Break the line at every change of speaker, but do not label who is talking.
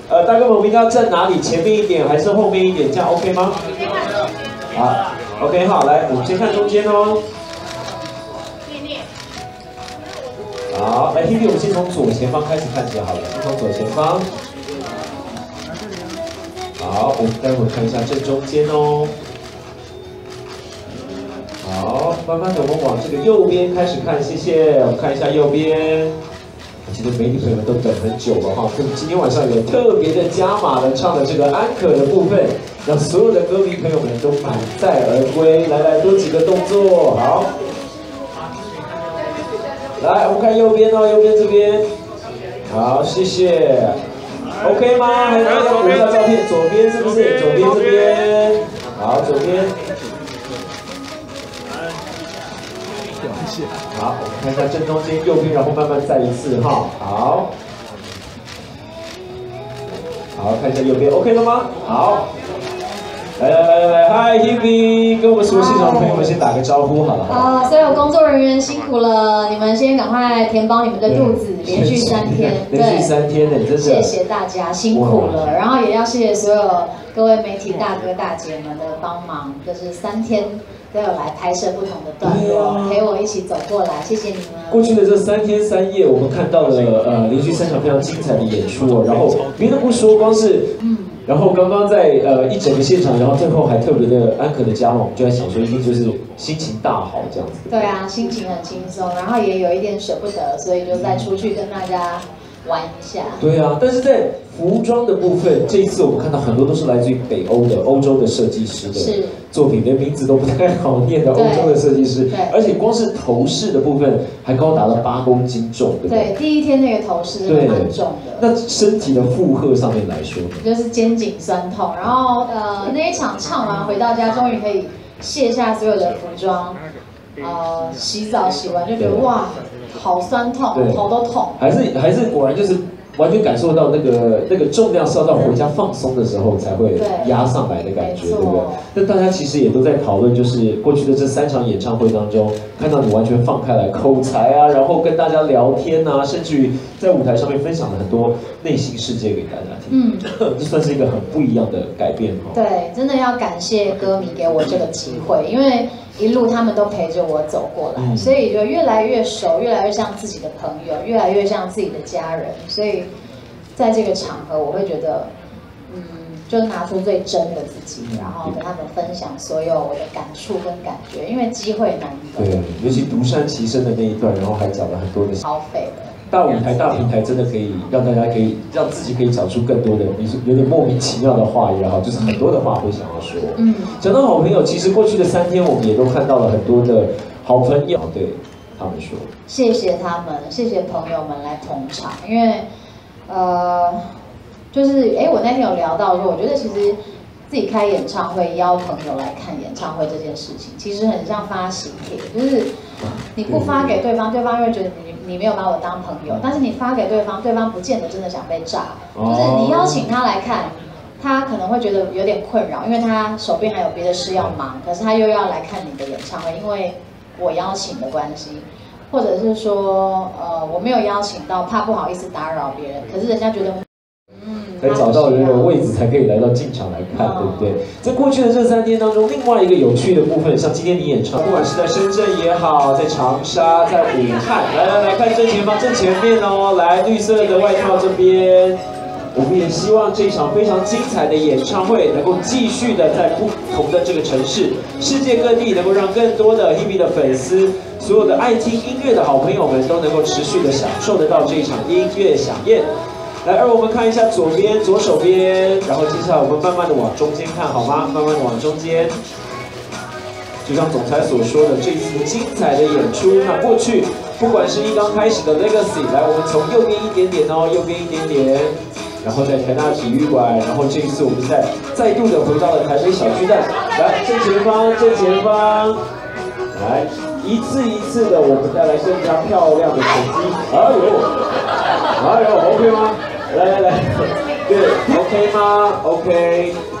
大哥们，我们应该要站哪里？前面一点还是后面一点？这样 OK 吗？好 ，OK 好，来，我们先看中间哦。好，来 Hebe， 我们先从左前方开始看起好了，先从左前方。好，我们待会看一下正中间哦。好，慢慢的我们往这个右边开始看，谢谢。我们看一下右边。 其实媒体朋友们都等很久了哈，所以今天晚上有特别的加码的唱的这个安可的部分，让所有的歌迷朋友们都满载而归。来，多几个动作，好。来，我们看右边哦，右边这边，好，谢谢。OK 吗？还有要补一下照片，左边是不是？左边这边，好，左边。 好，我们看一下正中间右边，然后慢慢再一次哈。好，好，看一下右边 ，OK 了吗？好，来，Hi Hebe， 跟我们所有现场的朋友们先打个招呼好了。
好，所有工作人员辛苦了，你们先赶快填饱你们的肚子，连续3天，
连续3天呢，真的。
谢谢大家辛苦了，然后也要谢谢所有各位媒体大哥大姐们的帮忙，就是3天。 都有来拍摄不同的段落，陪我一起走过来，谢谢你们。
过去的这3天3夜，我们看到了连续3场非常精彩的演出哦。然后别的不说，光是然后刚刚在一整个现场，然后最后还特别的安可的加码，我们就在想说，一定就是心情大好这样子。
对啊，心情很轻松，然后也有一点舍不得，所以就再出去跟大家玩一下。
对啊，但是在服装的部分，这一次我们看到很多都是来自于北欧的欧洲的设计师的作品，连名字都不太好念的欧洲的设计师，而且光是头饰的部分还高达了8公斤重，对不对？
对，第一天那个头饰真的蛮重的。
那身体的负荷上面来说，
就是肩颈酸痛，然后那一场唱完回到家，终于可以卸下所有的服装，洗澡洗完就觉得哇，好酸痛，头都痛。还
是果然就是完全感受到那个重量是要到回家放松的时候才会压上来的感觉，对不对？那大家其实也都在讨论，就是过去的这3场演唱会当中，看到你完全放开来口才啊，然后跟大家聊天啊，甚至于在舞台上面分享了很多内心世界给大家听。这算是一个很不一样的改变哈。
对，真的要感谢歌迷给我这个机会，因为一路他们都陪着我走过来，所以就越来越熟，越来越像自己的朋友，越来越像自己的家人。所以在这个场合，我会觉得，就拿出最真的自己，然后跟他们分享所有我的感触跟感觉，因为机会难得。
对，尤其独善其身的那一段，然后还讲了很多的
超费的。
大舞台、大平台真的可以让大家让自己可以讲出更多的，有点莫名其妙的话也好，就是很多的话会想要说。讲到好朋友，其实过去的3天我们也都看到了很多的好朋友，对他们说，
谢谢他们，谢谢朋友们来捧场，因为就是我那天有聊到说，我觉得其实自己开演唱会邀朋友来看演唱会这件事情，其实很像发喜帖，就是你不发给对方，对方会觉得你没有把我当朋友，但是你发给对方，对方不见得真的想被炸，就是你邀请他来看，他可能会觉得有点困扰，因为他手边还有别的事要忙，可是他又要来看你的演唱会，因为我邀请的关系，或者是说我没有邀请到，怕不好意思打扰别人，可是人家觉得。
才找到这个位置，才可以来到进场来看，对不对？在过去的这3天当中，另外一个有趣的部分，像今天你演唱，不管是在深圳也好，在长沙，在武汉，来看正前方正前面哦，来绿色的外套这边，我们也希望这一场非常精彩的演唱会能够继续的在不同的这个城市、世界各地，能够让更多的 Hebe 的粉丝，所有的爱听音乐的好朋友们都能够持续的享受得到这一场音乐飨宴。来，我们看一下左手边，然后接下来我们慢慢的往中间看，好吗？慢慢的往中间。就像总裁所说的，这一次精彩的演出，那过去不管是刚开始的 Legacy， 来，我们从右边一点点哦，右边一点点，然后在台大体育馆，然后这一次我们再度的回到了台北小巨蛋，来正前方，来一次的我们带来更加漂亮的成绩，哎呦 ，OK 吗？来，对 ，OK 吗 ？OK。